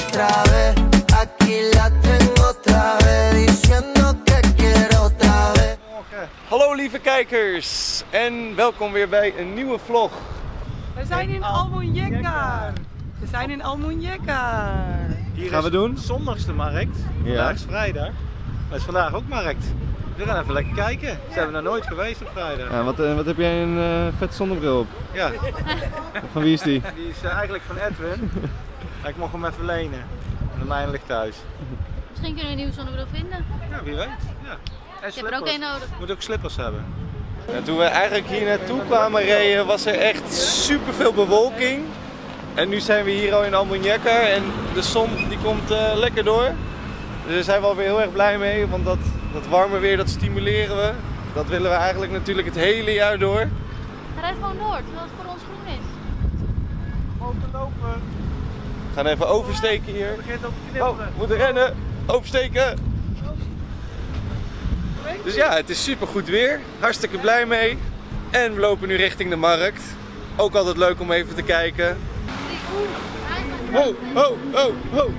otra vez. Aquí la tengo otra vez, diciendo que quiero otra vez. Hallo lieve kijkers en welkom weer bij een nieuwe vlog. We zijn in Almuñécar. We zijn in Almuñécar. Hier gaan we doen? Zondagste markt. Vandaag is vrijdag. Maar het is vandaag ook markt. We gaan even lekker kijken. Zijn we nog nooit geweest op vrijdag. Ja, wat heb jij een vet zonnebril op? Ja. Van wie is die? Die is eigenlijk van Edwin. Ik mocht hem even lenen. En de mijne ligt thuis. Misschien kunnen we een nieuwe zonnebril vinden. Ja, wie weet. Ja. En Ik heb er ook één nodig. Moet ook slippers hebben. En toen we eigenlijk hier naartoe kwamen rijden was er echt super veel bewolking. En nu zijn we hier al in Almuñécar en de zon die komt lekker door. Dus daar zijn we alweer heel erg blij mee, want dat warme weer dat stimuleren we. Dat willen we eigenlijk natuurlijk het hele jaar door. Ga rijdt gewoon door, terwijl het voor ons groen is. Mogen lopen. We gaan even oversteken hier. Het begint op te Oh, knipperen. we moeten rennen. Oversteken. Dus ja, het is super goed weer. Hartstikke blij mee. En we lopen nu richting de markt. Ook altijd leuk om even te kijken. Ho, ho, ho, ho.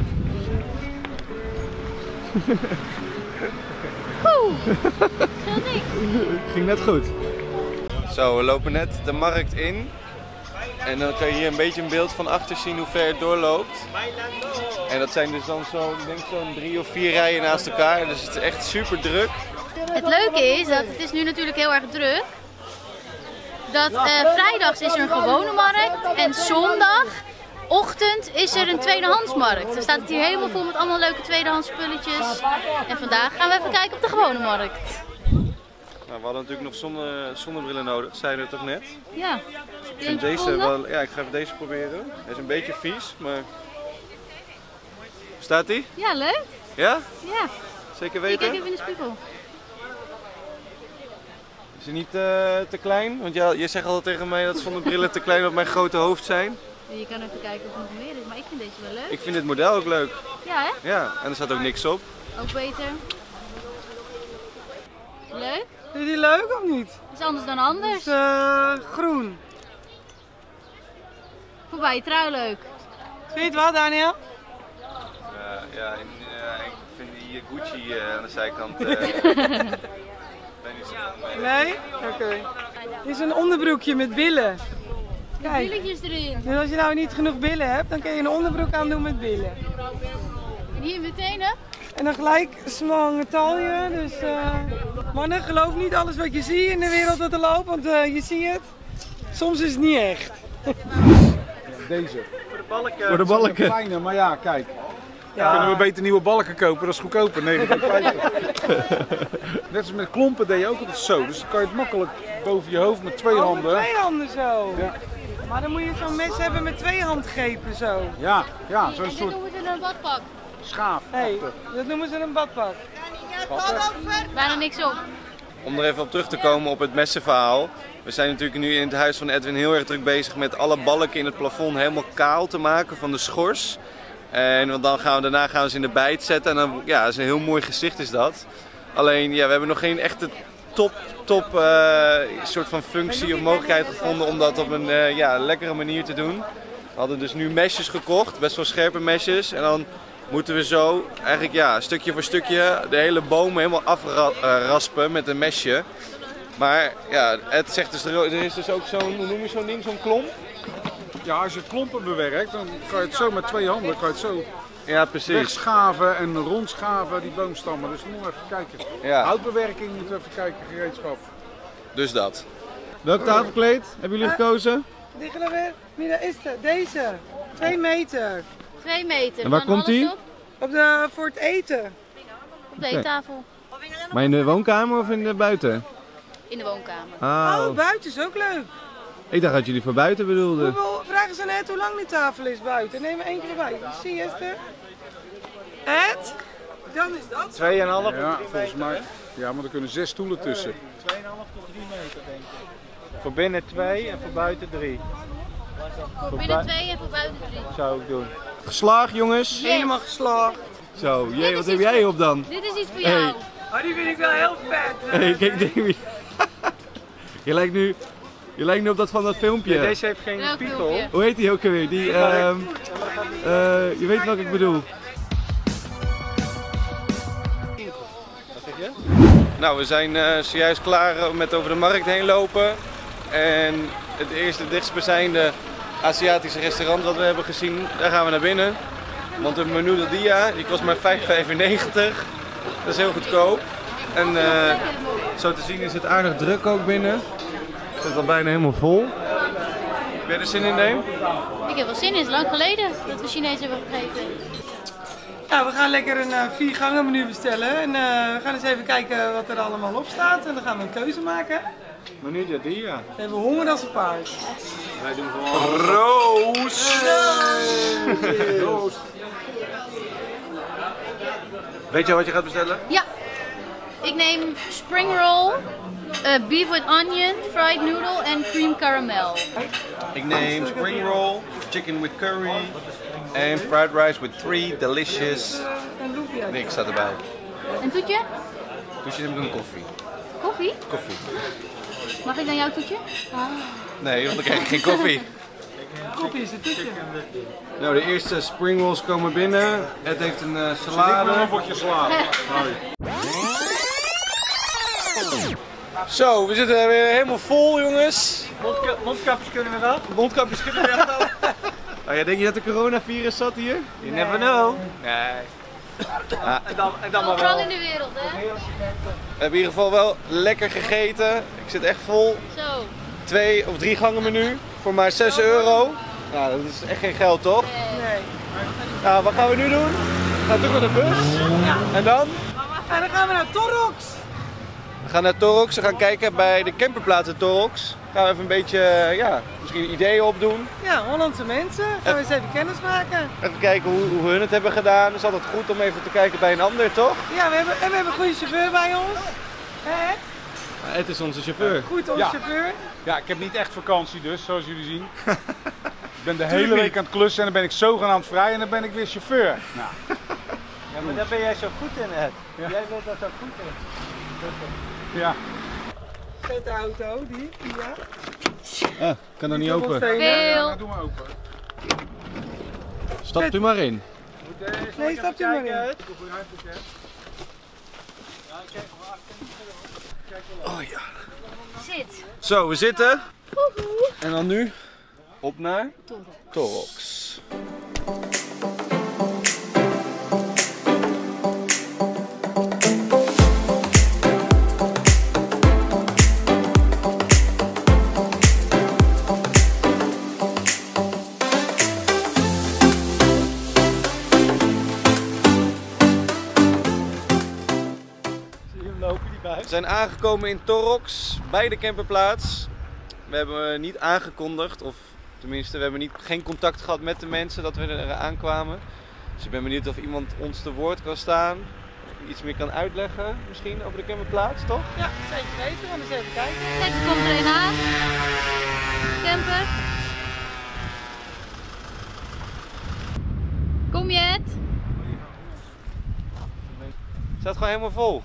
Scheelt niks. Ging net goed. Zo, we lopen net de markt in. En dan kan je hier een beetje een beeld van achter zien hoe ver het doorloopt. En dat zijn dus dan zo'n 3 of 4 rijen naast elkaar. Dus het is echt super druk. Het leuke is dat het is nu natuurlijk heel erg druk. Dat vrijdags is er een gewone markt en zondagochtend is er een tweedehandsmarkt. Dan staat het hier helemaal vol met allemaal leuke tweedehands spulletjes. En vandaag gaan we even kijken op de gewone markt. Nou, we hadden natuurlijk nog zonnebrillen nodig, zeiden we toch net? Ja. Ik vind deze wel, ja, ik ga even deze proberen. Hij is een beetje vies, maar... Staat die? Ja, leuk. Ja? Ja. Zeker Ik weten? kijk even in de spiegel. Is hij niet te klein? Want ja, je zegt altijd tegen mij dat zonnebrillen te klein op mijn grote hoofd zijn. Je kan even kijken of er nog meer is, maar ik vind deze wel leuk. Ik vind dit model ook leuk. Ja, hè? Ja, en er staat ook niks op. Ook beter. Leuk? Vind je die leuk of niet? Is anders dan anders. Het is groen. Voorbij je trui leuk. Vind je het wel, Daniel? Ja, ik vind die Gucci aan de zijkant... ben niet zo van mee. Nee? Oké. Dit is een onderbroekje met billen. Kijk. Billetjes erin. Dus als je nou niet genoeg billen hebt, dan kun je een onderbroek aan doen met billen. En hier meteen, hè? En dan gelijk slangen talje. Dus mannen, geloof niet alles wat je ziet in de wereld wat er loopt, want je ziet het. Soms is het niet echt. Deze. Voor de balken. Voor de balken. Kleine, maar ja, kijk. Ja. Kunnen we beter nieuwe balken kopen, dat is goedkoper. 29,50. Net als met klompen deed je ook altijd zo. Dus dan kan je het makkelijk boven je hoofd met 2 Oh, handen. met 2 handen zo. Ja. Maar dan moet je zo'n mes hebben met 2 handgrepen zo. Ja, ja, zo'n En dit soort noemen ze een badpak. schaaf. Hey, dat noemen ze een badpak. Bijna niks op. Om er even op terug te komen op het messenverhaal. We zijn natuurlijk nu in het huis van Edwin heel erg druk bezig met alle balken in het plafond helemaal kaal te maken van de schors. En want daarna gaan we ze in de bijt zetten en dan, ja, dat is een heel mooi gezicht is dat. Alleen, ja, we hebben nog geen echte top soort van functie of mogelijkheid gevonden om dat op een lekkere manier te doen. We hadden dus nu mesjes gekocht, best wel scherpe mesjes. En dan moeten we zo eigenlijk stukje voor stukje de hele boom helemaal afraspen met een mesje. Maar ja, het zegt dus, er is dus ook zo'n, hoe noem je zo'n ding, zo'n klomp? Ja, als je klompen bewerkt, dan kan je het zo met 2 handen, kan je het zo Ja, precies. wegschaven en rondschaven, die boomstammen. Dus dan moeten we even kijken. Ja. Houtbewerking moeten we even kijken, gereedschap. Dus dat. Welk tafelkleed hebben jullie gekozen? Diggelen weer. Mida is het. Deze. 2 meter. 2 meter. En waar Van komt alles die? Op, Voor het eten. op de eettafel. Maar in de woonkamer of in de buiten? In de woonkamer. Oh, buiten is ook leuk. Ik dacht dat jullie voor buiten bedoelden. Vragen ze net hoe lang die tafel is buiten. Neem er eentje erbij. Zie je, Esther? Ed? Dan is dat. 2,5 tot 3 Ja, meter. volgens mij. Ja, maar er kunnen 6 stoelen tussen. 2,5 tot 3 meter denk ik. Voor binnen 2 en voor buiten 3. Voor binnen 2 en voor buiten 3. Zou ik doen. Geslaagd jongens. Helemaal geslaagd. Zo, jee, wat heb jij op dan? Dit is iets voor jou. Oh, die vind ik wel heel vet. Hey, kijk Davy. Je lijkt nu Je lijkt nu op dat van dat filmpje. Deze heeft geen Welk spiegel. filmpje? Hoe heet die ook alweer? Die, je weet welke ik bedoel. Wat zeg je? Nou, we zijn zojuist klaar met over de markt heen lopen. En het eerste dichtstbijzijnde Aziatische restaurant wat we hebben gezien, daar gaan we naar binnen. Want de menu del dia, die kost maar $5,95. Dat is heel goedkoop. En zo te zien is het aardig druk ook binnen. Het zit al bijna helemaal vol. Heb jij er zin in, Neem? Ik heb wel zin in, het is lang geleden dat we Chinees hebben gegeten. Nou, we gaan lekker een 4 gangen menu bestellen. En we gaan eens even kijken wat er allemaal op staat. En dan gaan we een keuze maken. Menu del dia. We hebben honger als een paard. Wij doen gewoon Roos! roost. Weet je wat je gaat bestellen? Ja, ik neem spring roll, beef with onion, fried noodle en cream caramel. Ik neem spring roll, chicken with curry en fried rice with 3 delicious. En loempia. Niks staat erbij. Een toetje? Dus neem ik een koffie. Koffie? Koffie. Mag ik dan jouw toetje? Nee, want dan krijg ik geen koffie. Koffie is het toetje. Nou, de eerste spring rolls komen binnen. Het heeft een salade. Een bordje sla. Zo, we zitten weer helemaal vol, jongens. Mondkapjes kunnen we wel. Mondkapjes kunnen we echt wel. Oh, jij denkt je dat de coronavirus zat hier? You never know. Nee. En dan maar Overal wel. in de wereld, hè? We hebben in ieder geval wel lekker gegeten. Ik zit echt vol. Zo. 2 of 3 gangen menu voor maar €6. Nou, dat is echt geen geld, toch? Nee. Nou, wat gaan we nu doen? We gaan terug naar de bus. En dan? En dan gaan we naar Torrox. We gaan naar Torrox. We gaan kijken bij de camperplaats in Torrox. Gaan we even een beetje, ja, misschien ideeën opdoen. Ja, Hollandse mensen. Gaan we eens even kennis maken. Even kijken hoe hun het hebben gedaan. Het is altijd goed om even te kijken bij een ander, toch? Ja, we hebben een goede chauffeur bij ons. Hè? Het is onze chauffeur. Goed, onze Ja. chauffeur. Ja, ik heb niet echt vakantie dus, zoals jullie zien. Ik ben de hele week aan het klussen en dan ben ik zogenaamd vrij en dan ben ik weer chauffeur. Nou, Ja, maar daar ben jij zo goed in, Ed. Ja. Jij bent daar zo goed in. ja. Vette auto, die. Ja. Kan dat niet open? Veel. Nou, doe maar open. Stapt u maar in. Nee, stap je maar in. Oh ja. Zit. Zo, we zitten. En dan nu op naar Torrox. We zijn aangekomen in Torrox, bij de camperplaats. We hebben niet aangekondigd, of tenminste we hebben geen contact gehad met de mensen dat we er aankwamen. Dus ik ben benieuwd of iemand ons te woord kan staan. Iets meer kan uitleggen misschien over de camperplaats, toch? Ja, zeker weten. We gaan eens even kijken. Kijk, er komt er een aan. Camper. Kom je het? Het staat gewoon helemaal vol.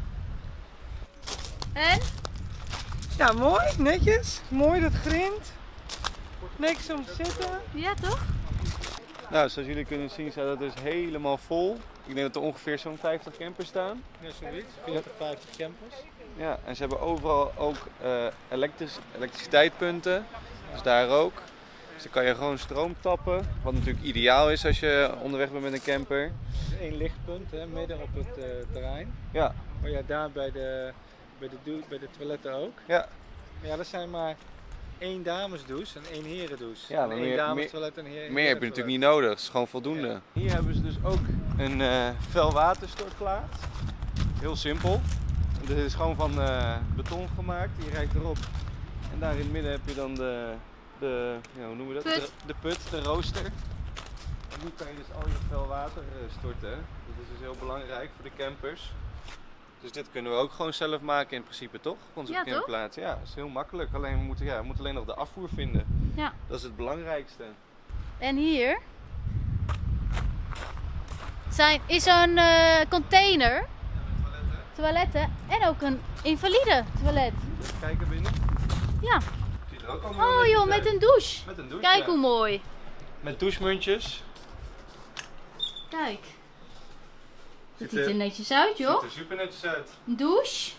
En? Ja, mooi. Netjes. Mooi, dat grint. Niks om te zitten. Ja, toch? Nou, zoals jullie kunnen zien staat het dus helemaal vol. Ik denk dat er ongeveer zo'n 50 campers staan. Ja, zoiets. 40, 50 campers. Ja, en ze hebben overal ook elektriciteitspunten. Dus daar ook. Dus dan kan je gewoon stroom tappen. Wat natuurlijk ideaal is als je onderweg bent met een camper. Er is één lichtpunt, hè, midden op het terrein. Ja, Maar ja, daar bij de toiletten ook. ja. Ja, dat zijn maar 1 damesdouche en 1 herendouche. Ja, en maar 1 meer- damestoilet en 1 Meer heb je natuurlijk niet nodig, het is gewoon voldoende. Ja. Hier hebben ze dus ook een vuilwaterstortplaats. Heel simpel. Dit is gewoon van beton gemaakt, je rijdt erop. En daar in het midden heb je dan ja, hoe noemen we dat? Put. De put, de rooster. En nu kan je dus al je vuil water storten. Dat is dus heel belangrijk voor de campers. Dus dit kunnen we ook gewoon zelf maken in principe, toch? Onze Ja, toch? camperplaats. Ja, dat is heel makkelijk. Alleen we moeten alleen nog de afvoer vinden. Ja. Dat is het belangrijkste. En hier is zo'n container, toiletten en ook een invalide toilet. Even kijken binnen. Ja. Het ziet er ook allemaal. Oh joh, met een douche. Met een douche. Kijk ja. hoe mooi. Met douchemuntjes. Kijk. Het Ziet ziet er netjes uit joh. Ziet er super netjes uit. Een douche.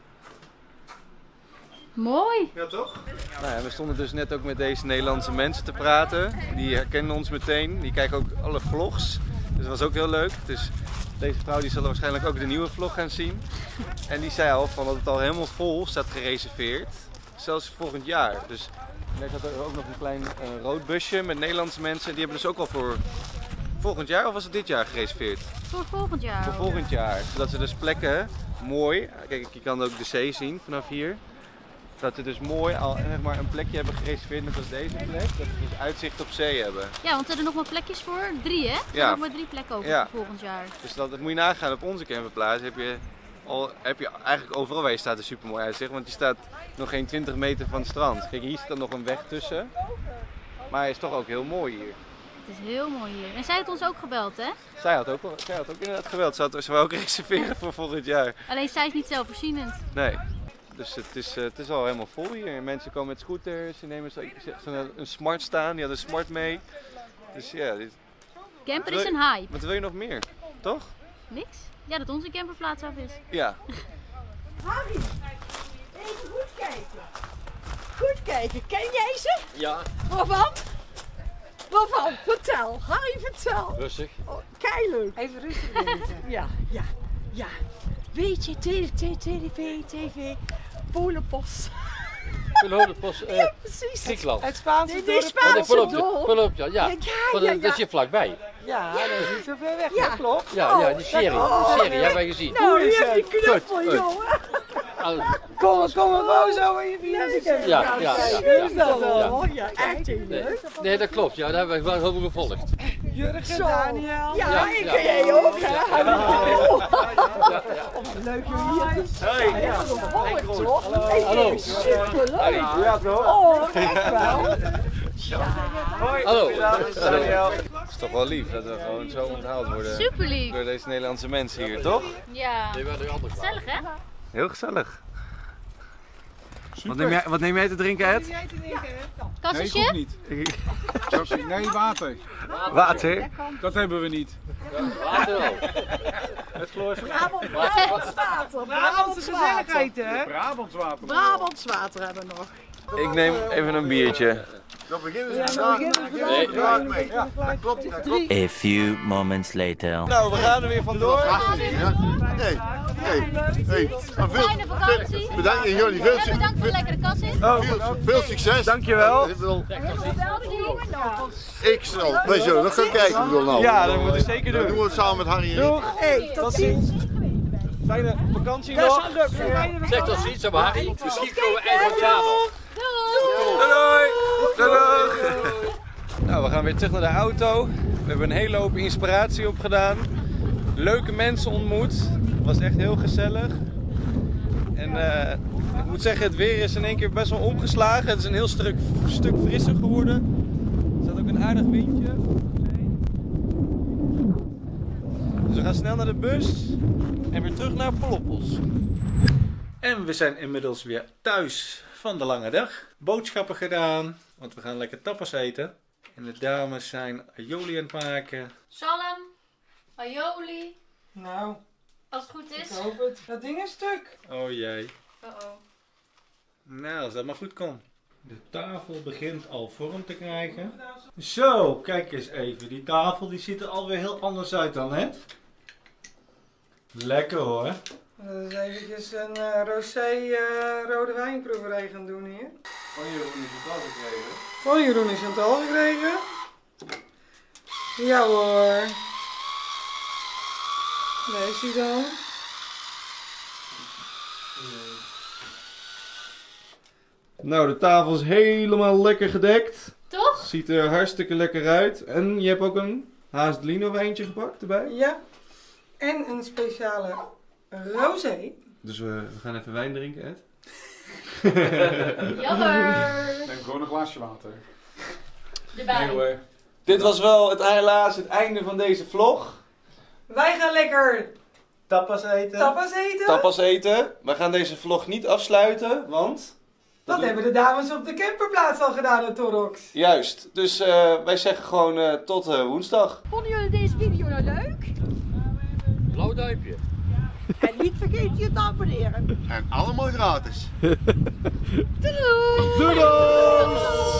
Mooi. Ja, toch? Nou ja, we stonden dus net ook met deze Nederlandse mensen te praten. Die herkennen ons meteen. Die kijken ook alle vlogs. Dus dat was ook heel leuk. Dus deze vrouw die zal waarschijnlijk ook de nieuwe vlog gaan zien. En die zei al van dat het al helemaal vol staat gereserveerd. Zelfs volgend jaar. Dus daar zat er ook nog een klein rood busje met Nederlandse mensen. Die hebben dus ook al voor volgend jaar, of was het dit jaar gereserveerd? Voor volgend jaar. Voor volgend jaar. Zodat ze dus plekken mooi, kijk je kan ook de zee zien vanaf hier. Dat ze dus mooi al zeg maar, een plekje hebben gereserveerd net als deze plek. Dat ze dus uitzicht op zee hebben. Ja, want er zijn nog maar plekjes voor 3 hè? Er zijn Ja. nog maar 3 plekken over Ja. voor volgend jaar. Dus dat moet je nagaan, op onze camperplaats heb je eigenlijk overal waar je staat een super mooi uitzicht. Want je staat nog geen 20 meter van het strand. Kijk, hier staat nog een weg tussen. Maar het is toch ook heel mooi hier. Het is heel mooi hier. En zij had ons ook gebeld hè? Zij had ook inderdaad geweld. Ze wou ook reserveren voor volgend jaar. Alleen zij is niet zelfvoorzienend. Nee. Dus het is al helemaal vol hier. Mensen komen met scooters, ze nemen een smart staan, die had een smart mee. Dus ja, Camper is een hype. wat wil je nog meer? Toch? Niks? Ja, dat onze camperplaats af is. Ja. Harry, even goed kijken. Goed kijken. Ken jij ze? Ja, Waarvan? Waarvan? Vertel. Harry, vertel. rustig. Oh, keileuk. Even rustig denken. Ja. Weet je, TV, Polenpost. Polenpost, Ja, precies. Griekenland. Het Spaanse Nee, dorp. Spaanse dorp. Polopje, ja. Ja. Dat is hier vlakbij. Ja, dat is niet zo ver weg. Ja. Dat klopt. Ja, die serie. Die serie hebben wij gezien. Nou, Hoe is hier heb je het? knuffel, Goed. jongen. Kom er gewoon zo in je video's. Ja. Is dat Ja. al? Ja, echt heel Nee. leuk. Nee, dat klopt. Ja, daar hebben we wel gevolgd. Jurgen, Zo. Daniel. Ja, ik Ja. ken jij ook, hè? Ja. Leuk jullie hier te zien. Hoi. Ja, gevolgd, toch? Hallo. Superleuk. Ja toch? Oh, echt wel. Hoi. Hallo. Daniel. Het is toch wel lief dat we gewoon zo onthaald worden Super lief. door deze Nederlandse mensen hier, toch? Ja. Nee, we hadden anders. Gezellig hè? Heel gezellig. Wat neem jij te drinken, Ed? Nee, ik Kassetje? hoef niet. Nee, water. Water. Dat hebben we niet. Water wel. Het chloor. Brabants water. Brabantse gezelligheid, hè? Brabants water. Brabants water hebben we nog. Ik neem even een biertje. A few moments later. Nou, we gaan er weer vandoor. Fijne vakantie. Bedankt jullie. Veel, En bedankt voor de lekkere kassie. veel succes. Dankjewel. Ik snel. Wij zullen nog gaan kijken. Ik bedoel, nou. Ja, dat moeten we zeker Dan doen doen. we het samen met Harry en Rick. Doeg. Hey, tot ziens. Fijne vakantie nog. Zeg tot ziens, maar Harry. Misschien komen we eind van het jaar nog. Doei. Doei. Nou, we gaan weer terug naar de auto. We hebben een hele hoop inspiratie opgedaan. Leuke mensen ontmoet. Het was echt heel gezellig. En ik moet zeggen, het weer is in één keer best wel omgeslagen. Het is een heel stuk frisser geworden. Er staat ook een aardig windje. Dus we gaan snel naar de bus en weer terug naar Polopos. En we zijn inmiddels weer thuis van de lange dag. Boodschappen gedaan, want we gaan lekker tapas eten. En de dames zijn aioli aan het maken. Salm. Aioli. Nou, Als het goed is. ik hoop het. Dat ding is stuk. Oh jee. Uh-oh. Nou, als dat maar goed komt. De tafel begint al vorm te krijgen. Zo, kijk eens even. Die tafel die ziet er alweer heel anders uit dan net. Lekker hoor. Dat is eventjes een rosé rode wijnproeverij gaan doen hier. Van Jeroen is het al gekregen. Van Jeroen is het al gekregen. Ja hoor. Daar is hij dan. Nou, de tafel is helemaal lekker gedekt. Toch? Ziet er hartstikke lekker uit. En je hebt ook een Haasdelino wijntje gepakt erbij. Ja. En een speciale rosé. Dus we gaan even wijn drinken, Ed. Jammer. Neem gewoon een glaasje water. Erbij. Dit was wel helaas het einde van deze vlog. Wij gaan lekker Tapas eten. tapas eten. Tapas eten. We gaan deze vlog niet afsluiten, want Dat hebben de dames op de camperplaats al gedaan in Torox. Juist, dus wij zeggen gewoon tot woensdag. Vonden jullie deze video nou leuk? Blauw duimpje. En niet vergeet je te abonneren. En allemaal gratis. Doei! Doei!